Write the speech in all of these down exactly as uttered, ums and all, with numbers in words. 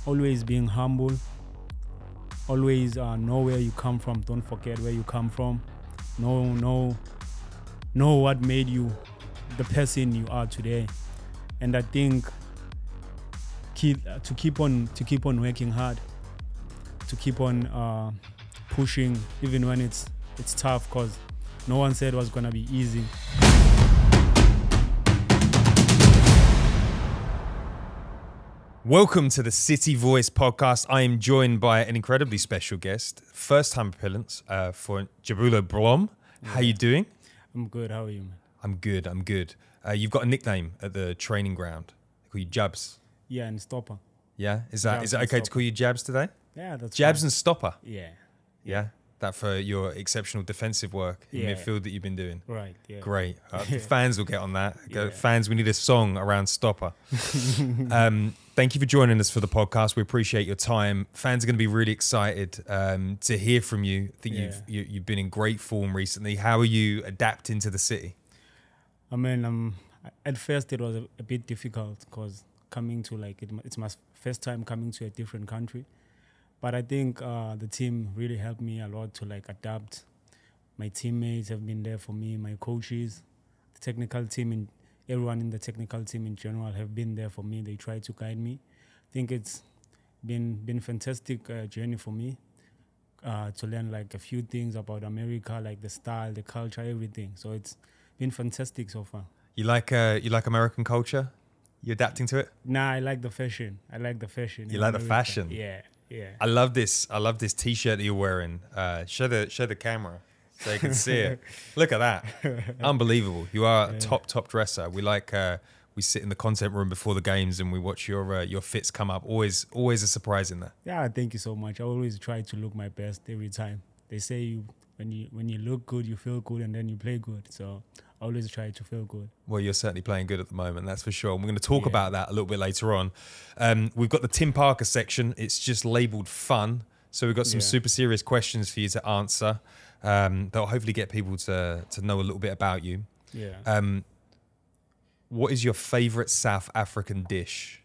always being humble, always uh, know where you come from. Don't forget where you come from. Know, know, know what made you the person you are today. And I think keep, uh, to keep on to keep on working hard, to keep on uh, pushing, even when it's it's tough, because no one said it was gonna be easy. Welcome to the City Voice podcast. I am joined by an incredibly special guest, first time appearance uh, for Njabulo Blom. Yeah. How you doing? I'm good. How are you, man? I'm good. I'm good. Uh, you've got a nickname at the training ground. They call you Jabs. Yeah, and Stopper. Yeah, is that Jabs is it okay stopper. to call you Jabs today? Yeah, that's Jabs fine. and Stopper. Yeah. Yeah, that for your exceptional defensive work in Yeah. midfield that you've been doing. Right. Yeah. Great. Uh, the fans will get on that. Go, Yeah. Fans, we need a song around Stopper. um, thank you for joining us for the podcast. We appreciate your time. Fans are going to be really excited um, to hear from you. I think Yeah. you've you, you've been in great form recently. How are you adapting to the city? I mean, um, at first it was a, a bit difficult because coming to like it, it's my first time coming to a different country, but I think uh, the team really helped me a lot to like adapt. My teammates have been there for me. My coaches, the technical team, and everyone in the technical team in general have been there for me. They try to guide me. I think it's been been fantastic uh, journey for me uh, to learn like a few things about America, like the style, the culture, everything. So it's been fantastic so far. You like uh, you like American culture? You adapting to it? Nah, I like the fashion. I like the fashion. You in like the America. fashion? Yeah, yeah. I love this. I love this T-shirt that you're wearing. Uh, show the show the camera so you can see it. Look at that, unbelievable! You are a Yeah. top top dresser. We like uh, we sit in the content room before the games and we watch your uh, your fits come up. Always always a surprise in there. Yeah, thank you so much. I always try to look my best every time. They say you when you when you look good, you feel good, and then you play good. So I always try to feel good. Well, you're certainly playing good at the moment, that's for sure. And we're going to talk Yeah. about that a little bit later on. Um, we've got the Tim Parker section. It's just labelled fun. So we've got some Yeah. super serious questions for you to answer um, that'll hopefully get people to, to know a little bit about you. Yeah. Um, what is your favourite South African dish?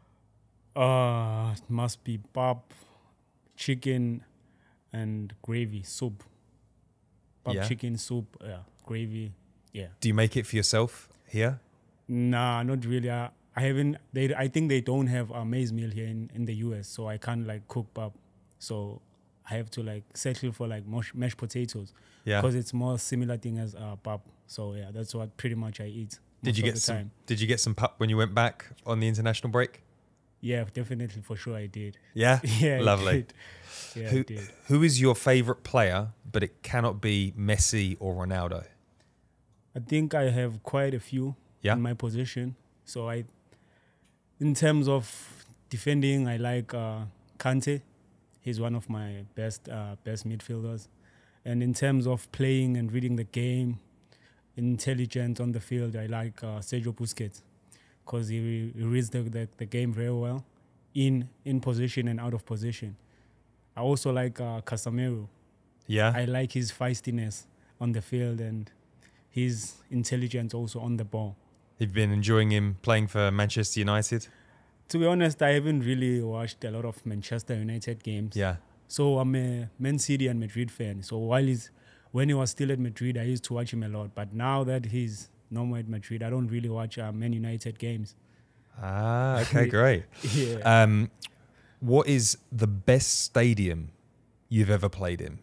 Uh, it must be pap, chicken, and gravy soup. Pap, Yeah. chicken soup, yeah, gravy. Yeah. Do you make it for yourself here? Nah, not really. I, I haven't. They, I think they don't have a maize meal here in, in the U S, so I can't like cook pap. So I have to like settle for like mash, mashed potatoes Yeah. because it's more similar thing as uh, pap. So yeah, that's what pretty much I eat. Did most you of get the some? time. Did you get some pup when you went back on the international break? Yeah, definitely for sure I did. Yeah, Yeah, I lovely. did. Yeah, I Who did. who is your favourite player? But it cannot be Messi or Ronaldo. I think I have quite a few Yeah. in my position. So I, in terms of defending, I like uh, Kante. He's one of my best uh, best midfielders. And in terms of playing and reading the game, intelligent on the field, I like uh, Sergio Busquets because he, re- he reads the, the, the game very well, in in position and out of position. I also like uh, Casemiro. Yeah. I like his feistiness on the field and his intelligence also on the ball. You've been enjoying him playing for Manchester United? To be honest, I haven't really watched a lot of Manchester United games. Yeah. So I'm a Man City and Madrid fan. So while he's, when he was still at Madrid, I used to watch him a lot. But now that he's no more at Madrid, I don't really watch uh, Man United games. Ah, okay, great. Yeah. Um, what is the best stadium you've ever played in?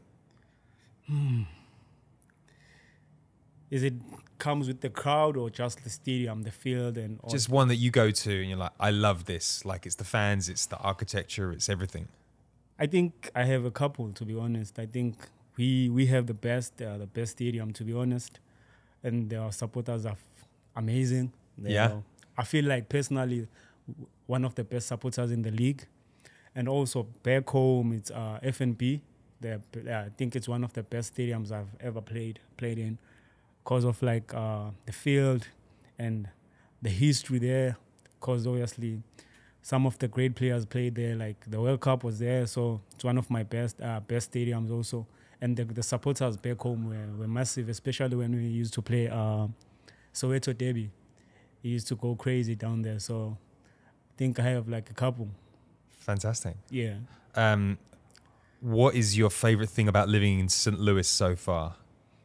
Is it comes with the crowd or just the stadium, the field, and all? Just one that you go to and you're like, I love this. Like, it's the fans, it's the architecture, it's everything. I think I have a couple, to be honest. I think we we have the best uh, the best stadium, to be honest, and our supporters are f- amazing. They Yeah. are- I feel like personally w- one of the best supporters in the league, and also back home it's uh, F N B. They're, I think it's one of the best stadiums I've ever played played in, because of like uh, the field and the history there. Because obviously some of the great players played there, like the World Cup was there, so it's one of my best uh, best stadiums also. And the, the supporters back home were, were massive, especially when we used to play uh, Soweto Derby. He used to go crazy down there, so I think I have like a couple. Fantastic. Yeah. Um, what is your favorite thing about living in Saint Louis so far?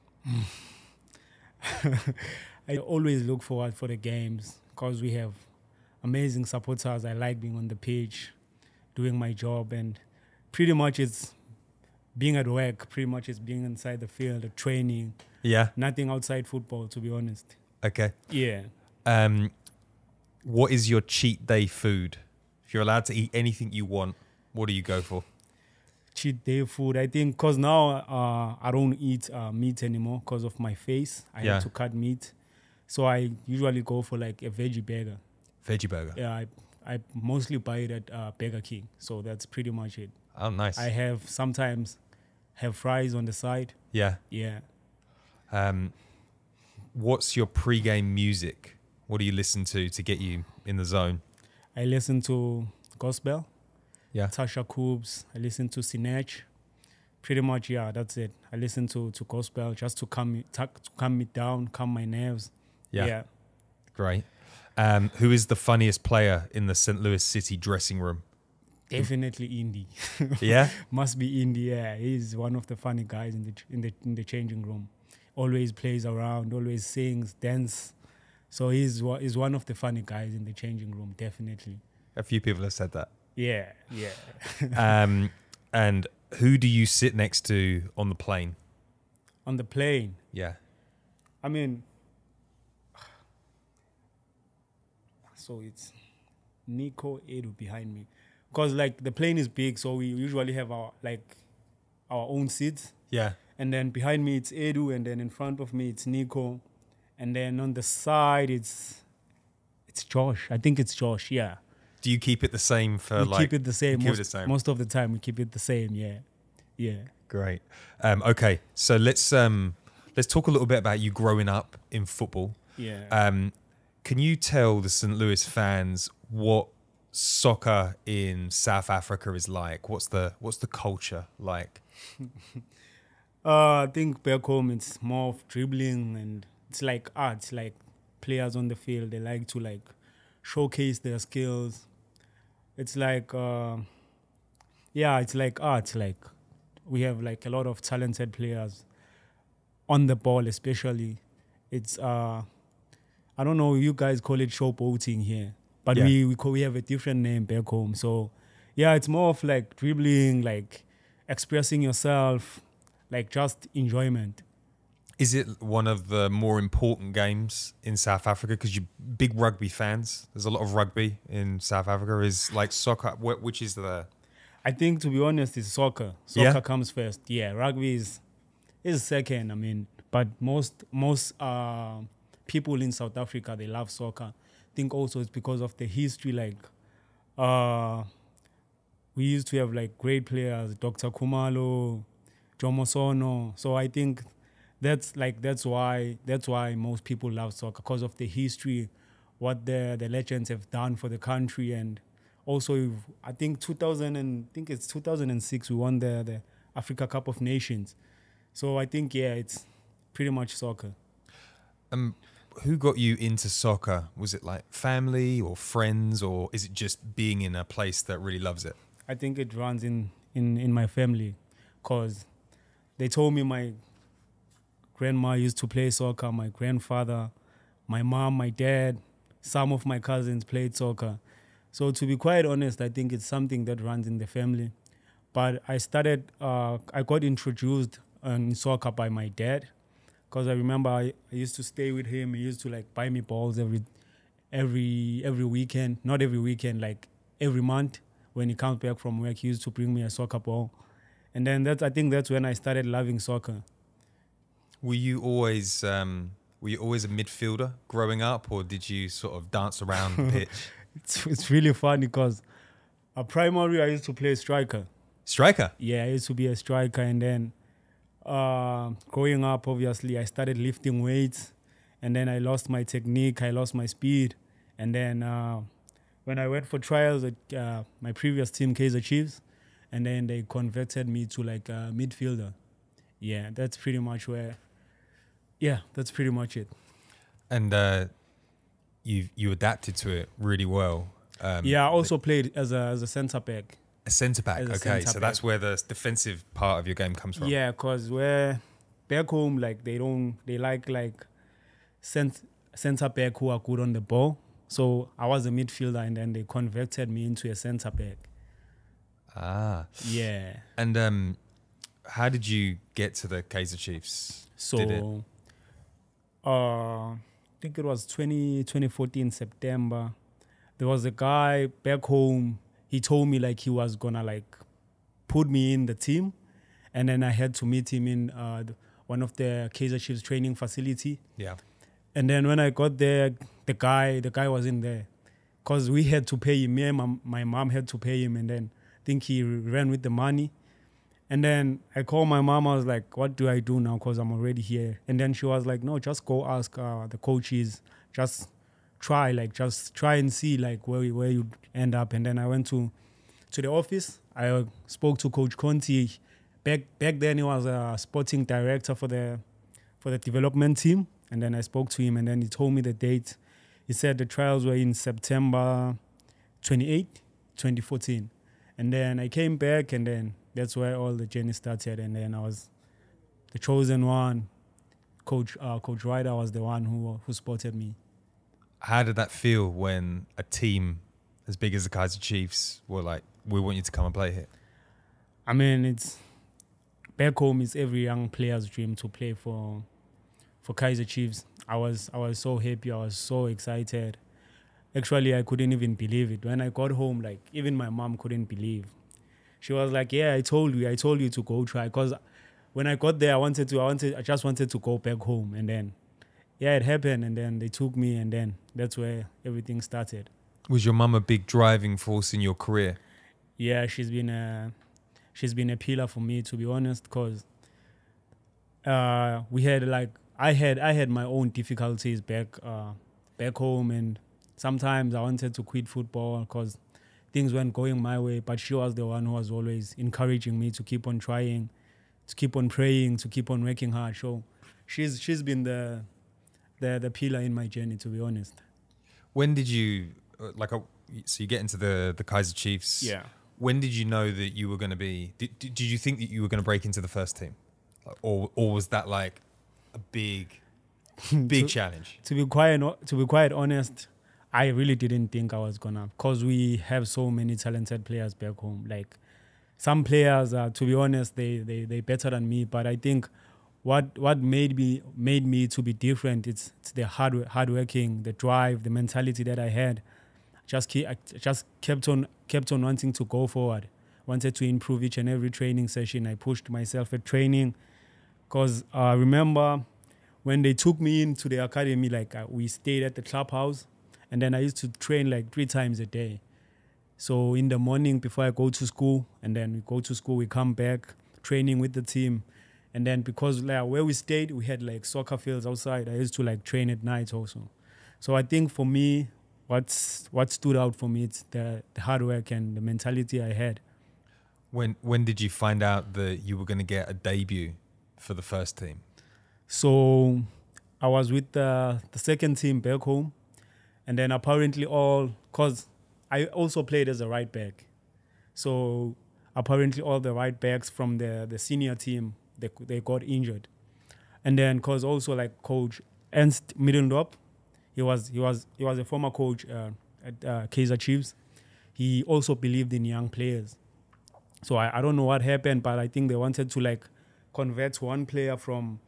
I always look forward for the games because we have amazing supporters. I like being on the pitch, doing my job, and pretty much it's being at work. Pretty much it's being inside the field, training. Yeah. Nothing outside football, to be honest. Okay. Yeah. Um, what is your cheat day food? If you're allowed to eat anything you want, what do you go for? Cheat day food, I think, because now uh, I don't eat uh, meat anymore because of my face. I Yeah. have to cut meat. So I usually go for like a veggie burger. Veggie burger? Yeah, I, I mostly buy it at uh, Burger King. So that's pretty much it. Oh, nice. I have sometimes have fries on the side. Yeah. Yeah. Um, what's your pre-game music? What do you listen to to get you in the zone? I listen to gospel. Yeah. Tasha Coobs. I listen to Sinach. Pretty much, yeah, that's it. I listen to, to gospel just to calm me, to calm me down, calm my nerves. Yeah. Yeah. Great. Um, who is the funniest player in the Saint Louis City dressing room? Definitely Indy. Yeah? Must be Indy, yeah. He's one of the funny guys in the in the in the changing room. Always plays around, always sings, dance. So he's he's one of the funny guys in the changing room, definitely. A few people have said that. Yeah, yeah. um, and who do you sit next to on the plane? On the plane, Yeah. I mean, so it's Nico Edu behind me. Because like the plane is big, so we usually have our like our own seats. Yeah. And then behind me it's Edu, and then in front of me it's Nico. And then on the side it's it's Josh. I think it's Josh, yeah. Do you keep it the same for we like... keep it the same. Keep Most, it the same. most of the time we keep it the same, yeah. Yeah. Great. Um, okay, so let's um, let's talk a little bit about you growing up in football. Yeah. Um, can you tell the Saint Louis fans what soccer in South Africa is like? What's the what's the culture like? uh, I think back home it's more of dribbling, and it's like art. Like players on the field, they like to like showcase their skills. It's like, uh, yeah, it's like art. Like we have like a lot of talented players on the ball, especially. It's uh, I don't know, you guys call it showboating here, but Yeah. we we call, we have a different name back home. So yeah, it's more of like dribbling, like expressing yourself, like just enjoyment. Is it one of the more important games in South Africa? Because you're big rugby fans. There's a lot of rugby in South Africa. Is like soccer, wh- which is the... I think, to be honest, it's soccer. Soccer Yeah? comes first. Yeah, rugby is is second. I mean, but most most uh, people in South Africa, they love soccer. I think also it's because of the history. Like, uh, we used to have like great players, Doctor Kumalo, Jomo Sono. So I think that's like that's why that's why most people love soccer, because of the history, what the the legends have done for the country. And also, I think two thousand and I think it's two thousand six we won the the Africa Cup of Nations. So I think yeah, it's pretty much soccer. Um, who got you into soccer? Was it like family or friends, or is it just being in a place that really loves it? I think it runs in in in my family, because they told me my grandma used to play soccer, my grandfather, my mom, my dad, some of my cousins played soccer. So to be quite honest, I think it's something that runs in the family. But I started, uh, I got introduced in soccer by my dad, because I remember I, I used to stay with him. He used to like buy me balls every, every, every weekend. Not every weekend, like every month. When he comes back from work, he used to bring me a soccer ball. And then that's, I think that's when I started loving soccer. Were you always um, were you always a midfielder growing up, or did you sort of dance around the pitch? It's, it's really funny because at primary I used to play striker. Striker? Yeah, I used to be a striker, and then uh, growing up, obviously, I started lifting weights, and then I lost my technique, I lost my speed, and then uh, when I went for trials at uh, my previous team, Kaizer Chiefs, and then they converted me to like a midfielder. Yeah, that's pretty much where. Yeah, that's pretty much it. And uh, you you adapted to it really well. Um, yeah, I also played as a as a centre back. A centre back. As a Okay, centre so back. that's where the defensive part of your game comes from. Yeah, cause where back home, like they don't, they like like cent- centre back who are good on the ball. So I was a midfielder, and then they converted me into a centre back. Ah. Yeah. And um, how did you get to the Kaizer Chiefs? So, Did it? uh, I think it was twenty, twenty fourteen September. There was a guy back home. He told me like he was gonna like put me in the team, and then I had to meet him in uh, the, one of the Kaizer Chiefs training facility. Yeah. And then when I got there, the guy the guy wasn't there, cause we had to pay him. Me and my, my mom had to pay him, and then I think he ran with the money. And then I called my mom. I was like, "What do I do now? Cause I'm already here." And then she was like, "No, just go ask uh, the coaches. Just try, like, just try and see, like, where where you end up." And then I went to to the office. I uh, spoke to Coach Conti. Back back then, he was a sporting director for the for the development team. And then I spoke to him, and then he told me the date. He said the trials were in September twenty-eighth, twenty fourteen. And then I came back, and then that's where all the journey started. And then I was the chosen one. Coach uh, Coach Ryder was the one who who spotted me. How did that feel when a team as big as the Kaizer Chiefs were like, "We want you to come and play here"? I mean, it's back home. It's every young player's dream to play for for Kaizer Chiefs. I was I was so happy. I was so excited. Actually, I couldn't even believe it. When I got home, like, even my mom couldn't believe. She was like, "Yeah, I told you. I told you to go try." Because when I got there, I wanted to. I wanted. I just wanted to go back home, and then, yeah, it happened. And then they took me, and then that's where everything started. Was your mum a big driving force in your career? Yeah, she's been a, she's been a pillar for me, to be honest. Because uh, we had like I had I had my own difficulties back uh, back home, and sometimes I wanted to quit football because things weren't going my way. But she was the one who was always encouraging me to keep on trying, to keep on praying, to keep on working hard. So she's she's been the the the pillar in my journey, to be honest. When did you like? A, so you get into the the Kaizer Chiefs. Yeah. When did you know that you were going to be? Did, did did you think that you were going to break into the first team, or or was that like a big big to, challenge? To be quite to be quite honest, I really didn't think I was gonna, because we have so many talented players back home. Like, some players, uh, to be honest, they they they better than me. But I think what what made me made me to be different. It's, it's the hard hard working, the drive, the mentality that I had. Just keep, I just kept on kept on wanting to go forward. Wanted to improve each and every training session. I pushed myself at training, because I uh, remember when they took me into the academy. Like, uh, we stayed at the clubhouse. And then I used to train like three times a day. So in the morning before I go to school, and then we go to school, we come back, training with the team. And then because like where we stayed, we had like soccer fields outside. I used to like train at night also. So I think for me, what's what stood out for me, it's the, the hard work and the mentality I had. When when did you find out that you were going to get a debut for the first team? So I was with the, the second team back home. And then apparently all, because I also played as a right back. So apparently all the right backs from the, the senior team, they they got injured. And then because also like Coach Ernst Middendorp, he was he was he was a former coach uh, at uh, Kaizer Chiefs. He also believed in young players. So I, I don't know what happened, but I think they wanted to like convert one player from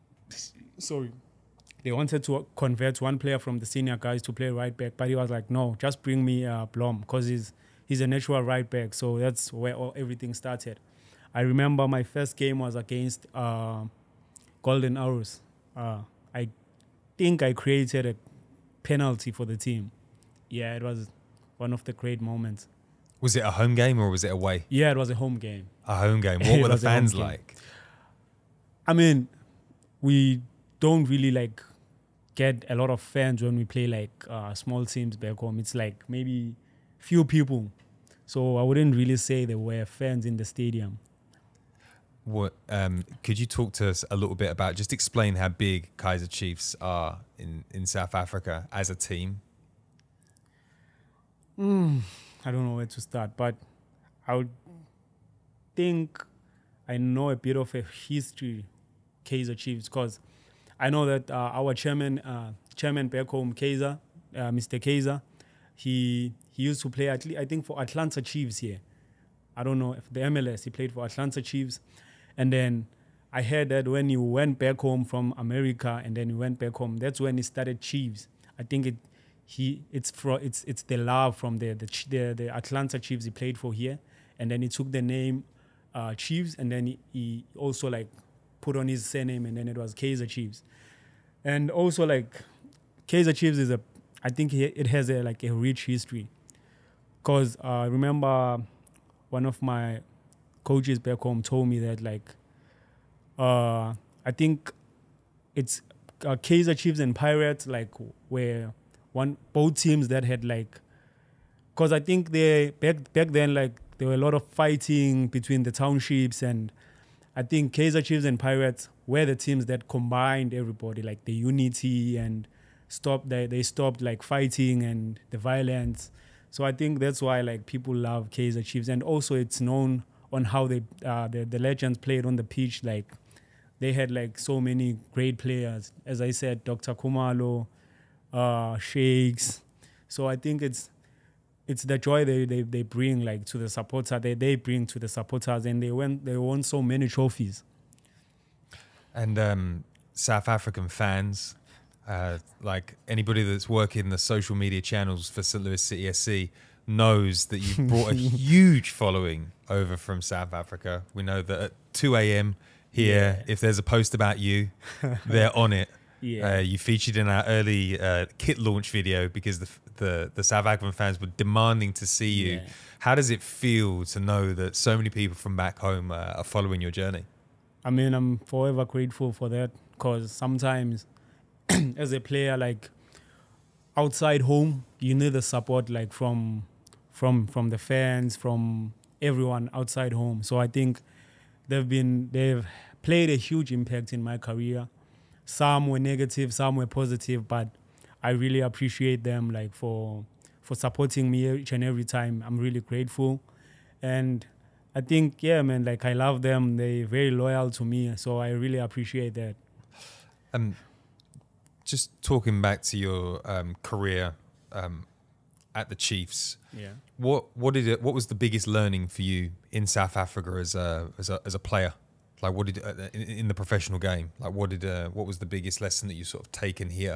sorry. They wanted to convert one player from the senior guys to play right back, but he was like, "No, just bring me uh, Blom, because he's he's a natural right back." So that's where all, everything started. I remember my first game was against uh, Golden Arrows. Uh, I think I created a penalty for the team. Yeah, it was one of the great moments. Was it a home game or was it away? Yeah, it was a home game. A home game. What were the fans like? I mean, we don't really like get a lot of fans when we play like uh, small teams back home. It's like maybe few people. So I wouldn't really say there were fans in the stadium. What um, could you talk to us a little bit about, just explain how big Kaizer Chiefs are in, in South Africa as a team? Mm, I don't know where to start, but I would think I know a bit of a history, Kaizer Chiefs, because I know that uh, our chairman, uh, chairman back home, Kaizer, uh, Mister Kaizer, he he used to play, at le- I think, for Atlanta Chiefs here. I don't know if the M L S, he played for Atlanta Chiefs. And then I heard that when he went back home from America and then he went back home, that's when he started Chiefs. I think it he it's for it's it's the love from the the Ch- the, the Atlanta Chiefs he played for here, and then he took the name uh, Chiefs, and then he, he also like put on his surname, and then it was Kaizer Chiefs. And also like Kaizer Chiefs is a I think he, it has a like a rich history, because uh, I remember one of my coaches back home told me that like uh, I think it's uh, Kaizer Chiefs and Pirates like were one both teams that had like, because I think they back back then like there were a lot of fighting between the townships, and I think Kaizer Chiefs and Pirates were the teams that combined everybody, like the unity, and stopped they they stopped like fighting and the violence. So I think that's why like people love Kaizer Chiefs, and also it's known on how they uh, the the legends played on the pitch. Like they had like so many great players, as I said, Doctor Kumalo, uh, Shakes. So I think it's it's the joy they, they, they bring like to the supporter. They they bring to the supporters, and they won they won so many trophies. And um, South African fans, uh, like anybody that's working the social media channels for Saint Louis City S C, knows that you've brought a huge following over from South Africa. We know that at two a.m. here, yeah. if there's a post about you, they're on it. Yeah. Uh, you featured in our early uh, kit launch video because the, the the South African fans were demanding to see you. Yeah. How does it feel to know that so many people from back home uh, are following your journey? I mean, I'm forever grateful for that, because sometimes as a player, like outside home, you need the support like from from from the fans, from everyone outside home. So I think they've been they've played a huge impact in my career. Some were negative, some were positive, but I really appreciate them like for for supporting me each and every time. I'm really grateful. And I think, yeah, man, like I love them. They're very loyal to me, so I really appreciate that. Um, just talking back to your um, career um, at the Chiefs, yeah. What what did it? What was the biggest learning for you in South Africa as a as a as a player? Like, what did uh, in, in the professional game? Like, what did uh, what was the biggest lesson that you sort of taken here?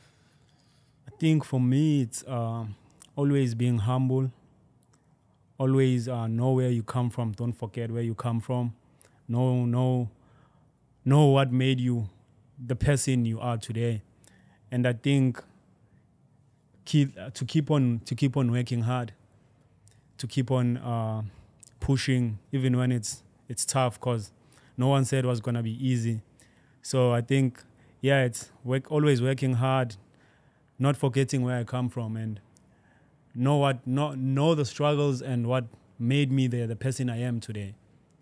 I think for me, it's uh, always being humble. Always uh, know where you come from. Don't forget where you come from. Know know know what made you the person you are today. And I think keep uh, to keep on to keep on working hard, to keep on uh, pushing even when it's it's tough, because no one said it was gonna be easy. So I think, yeah, it's work, always working hard, not forgetting where I come from, and know what know, know the struggles and what made me the the person I am today.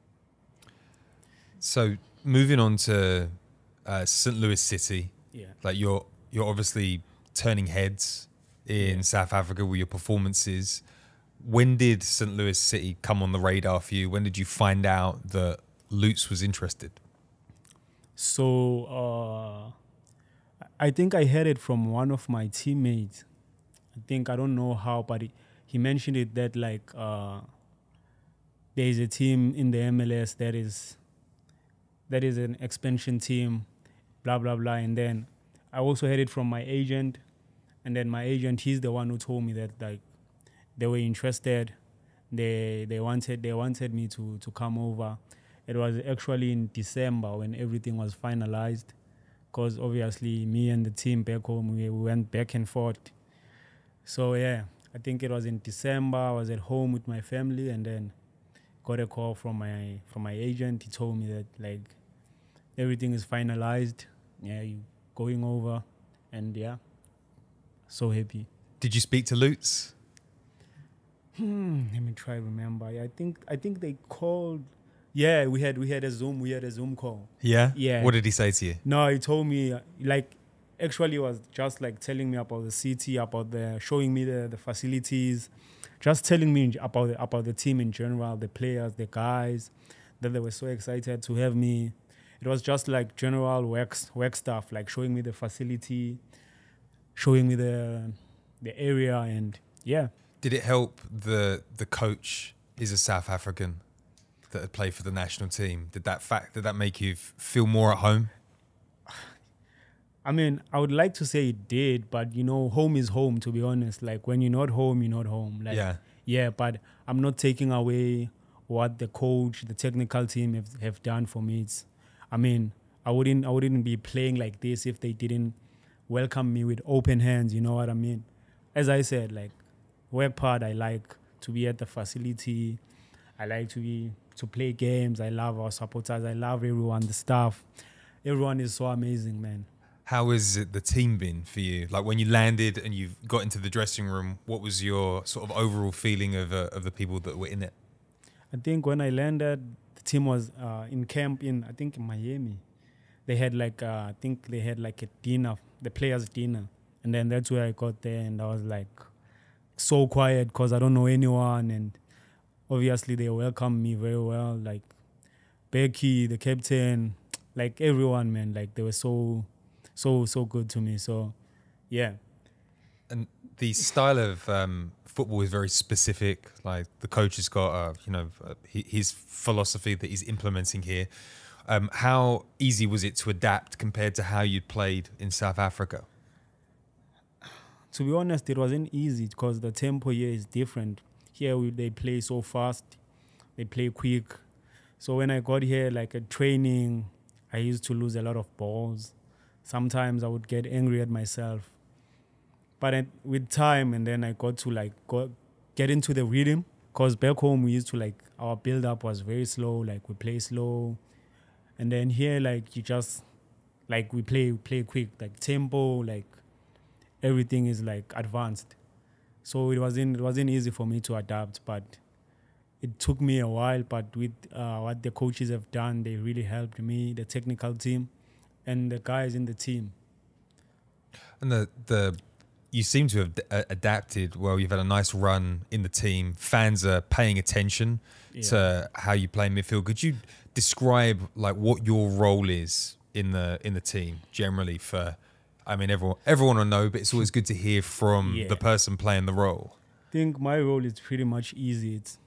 So moving on to uh, Saint Louis City, yeah, like you're you're obviously turning heads in yeah. South Africa with your performances. When did Saint Louis City come on the radar for you? When did you find out that Lutz was interested? So uh, I think I heard it from one of my teammates. I think, I don't know how, but he, he mentioned it that like uh, there is a team in the M L S that is that is an expansion team, blah blah blah. And then I also heard it from my agent, and then my agent, he's the one who told me that like they were interested. They they wanted they wanted me to to come over. It was actually in December when everything was finalized, because obviously me and the team back home, we, we went back and forth. So yeah, I think it was in December. I was at home with my family, and then got a call from my from my agent. He told me that like everything is finalized. Yeah, you going over, and yeah, so happy. Did you speak to Lutz? Hmm, let me try remember. I think I think they called. Yeah, we had we had a Zoom we had a Zoom call. Yeah? Yeah. What did he say to you? No, he told me uh, like actually was just like telling me about the city, about the showing me the, the facilities, just telling me about the, about the team in general, the players, the guys, that they were so excited to have me. It was just like general work work stuff, like showing me the facility, showing me the the area, and yeah. Did it help the the coach is a South African that had played for the national team? Did that fact did that make you f- feel more at home? I mean, I would like to say it did, but you know, home is home, to be honest. Like when you're not home, you're not home. Like, Yeah. Yeah, but I'm not taking away what the coach, the technical team have, have done for me. It's, I mean, I wouldn't I wouldn't be playing like this if they didn't welcome me with open hands, you know what I mean? As I said, like work hard, I like to be at the facility. I like to be to play games. I love our supporters. I love everyone, the staff. Everyone is so amazing, man. How has it, the team been for you? Like when you landed and you got into the dressing room, what was your sort of overall feeling of uh, of the people that were in it? I think when I landed, the team was uh, in camp in, I think, in Miami. They had like, uh, I think they had like a dinner, the players' dinner. And then that's where I got there, and I was like so quiet because I don't know anyone. And obviously they welcomed me very well. Like Becky, the captain, like everyone, man. Like they were so, so, so good to me. So, yeah. And the style of um, football is very specific. Like the coach has got, uh, you know, uh, his philosophy that he's implementing here. Um, how easy was it to adapt compared to how you'd played in South Africa? To be honest, it wasn't easy because the tempo here is different. Here we, they play so fast, they play quick. So when I got here, like at training, I used to lose a lot of balls. Sometimes I would get angry at myself. But at, with time, and then I got to like go, get into the rhythm. Because back home we used to like, our build-up was very slow, like we play slow. And then here, like you just, like we play play quick, like tempo, like everything is like advanced. So it wasn't it wasn't easy for me to adapt, but it took me a while. But with uh, what the coaches have done, they really helped me, the technical team, and the guys in the team. And the the you seem to have d- adapted well. You've had a nice run in the team. Fans are paying attention yeah. to how you play midfield. Could you describe like what your role is in the in the team generally? For I mean, everyone everyone will know, but it's always good to hear from yeah. the person playing the role. I think my role is pretty much easy. It's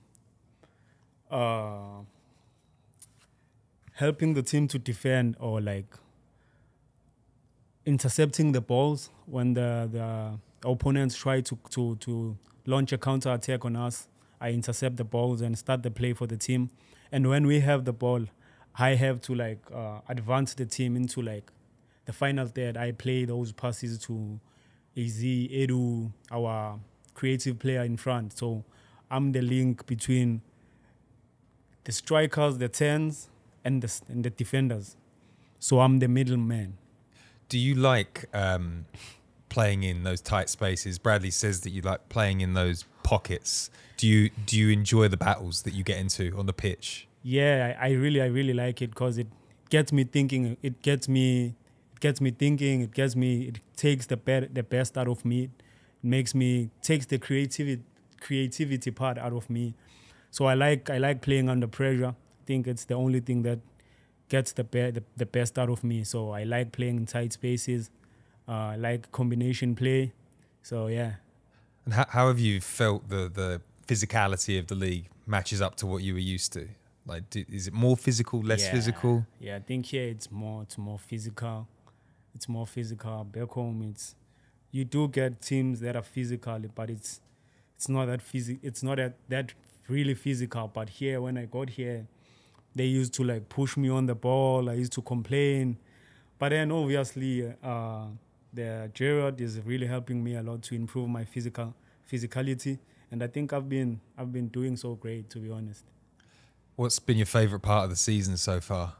uh, helping the team to defend, or like intercepting the balls when the, the opponents try to, to, to launch a counter attack on us. I intercept the balls and start the play for the team. And when we have the ball, I have to like uh, advance the team into like the final third. I play those passes to A Z, Edu, our creative player in front. So I'm the link between the strikers, the tens, and the, and the defenders. So I'm the middleman. Do you like um, playing in those tight spaces? Bradley says that you like playing in those pockets. Do you do you enjoy the battles that you get into on the pitch? Yeah, I, I really I really like it because it gets me thinking. It gets me it gets me thinking. It gets me. It takes the be- the best out of me. It makes me takes the creativity creativity part out of me. So I like I like playing under pressure. I think it's the only thing that gets the, be- the the best out of me. So I like playing in tight spaces. Uh, I like combination play. So yeah. And how how have you felt the the physicality of the league matches up to what you were used to? Like, do, is it more physical, less yeah. physical? Yeah, I think here it's more it's more physical. It's more physical. Back home, it's you do get teams that are physical, but it's it's not that physical. It's not that that really physical. But here, when I got here, they used to like push me on the ball. I used to complain. But then obviously uh, the Gerard is really helping me a lot to improve my physical physicality. And I think I've been I've been doing so great, to be honest. What's been your favourite part of the season so far?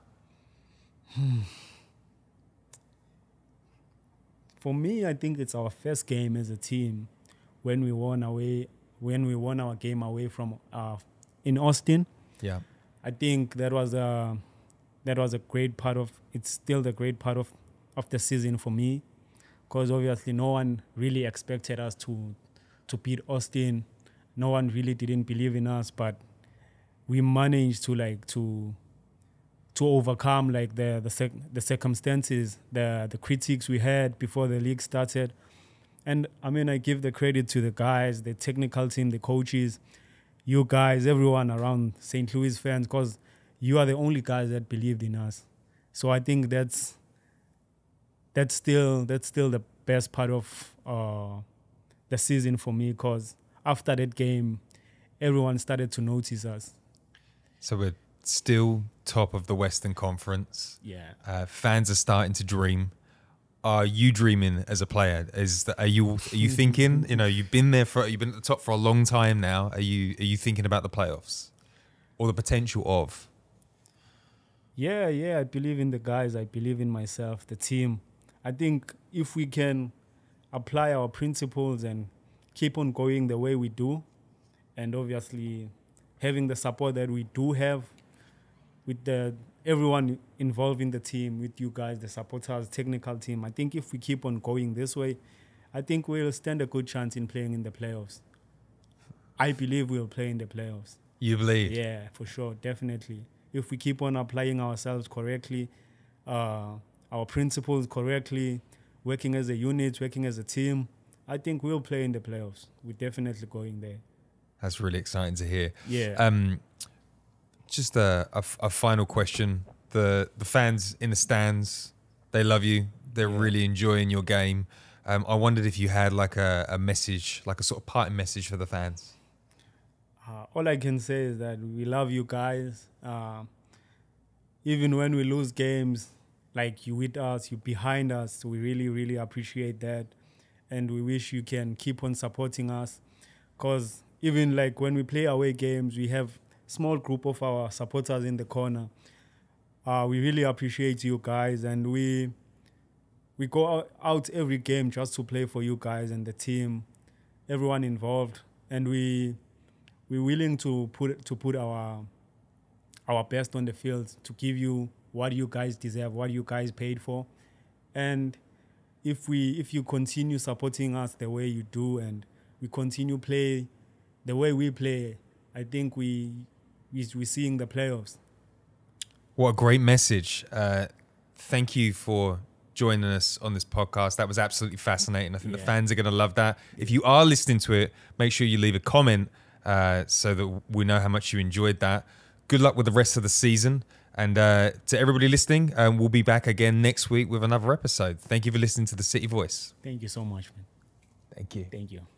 For me, I think it's our first game as a team when we won away when we won our game away from uh, in Austin. Yeah. I think that was a that was a great part of it's still the great part of, of the season for me. because obviously no one really expected us to to beat Austin. No one really didn't believe in us, but we managed to like to to overcome like the the, sec- the circumstances, the the critiques we had before the league started. And I mean, I give the credit to the guys, the technical team, the coaches, you guys, everyone around Saint Louis fans, because you are the only guys that believed in us. So I think that's that's still that's still the best part of uh, the season for me, because after that game, everyone started to notice us. So we're still top of the Western Conference. Yeah. Uh, fans are starting to dream. Are you dreaming as a player? Is that, are you are you thinking? You know, you've been there for you've been at the top for a long time now. Are you are you thinking about the playoffs or the potential of? Yeah, yeah. I believe in the guys. I believe in myself, the team. I think if we can apply our principles and keep on going the way we do, and obviously having the support that we do have with the everyone involved in the team, with you guys, the supporters, technical team. I think if we keep on going this way, I think we'll stand a good chance in playing in the playoffs. I believe we'll play in the playoffs. You believe? Yeah, for sure, definitely. If we keep on applying ourselves correctly, uh, our principles correctly, working as a unit, working as a team, I think we'll play in the playoffs. We're definitely going there. That's really exciting to hear. Yeah. Um, just a, a, a final question. The the fans in the stands, they love you. They're Yeah. really enjoying your game. Um, I wondered if you had like a, a message, like a sort of parting message for the fans. Uh, all I can say is that we love you guys. Uh, even when we lose games, like you with us, you behind us, we really, really appreciate that. And we wish you can keep on supporting us. Because even like when we play away games, we have small group of our supporters in the corner. Uh, we really appreciate you guys. And we we go out every game just to play for you guys and the team, everyone involved. And we... we're willing to put to put our our best on the field to give you what you guys deserve, what you guys paid for. And if we if you continue supporting us the way you do, and we continue play the way we play, I think we, we we're seeing the playoffs. What a great message. Uh, thank you for joining us on this podcast. That was absolutely fascinating. I think Yeah. the fans are going to love that. If you are listening to it, make sure you leave a comment uh, so that we know how much you enjoyed that. Good luck with the rest of the season. And uh, to everybody listening, um, we'll be back again next week with another episode. Thank you for listening to the City Voice. Thank you so much, man. Thank you. Thank you.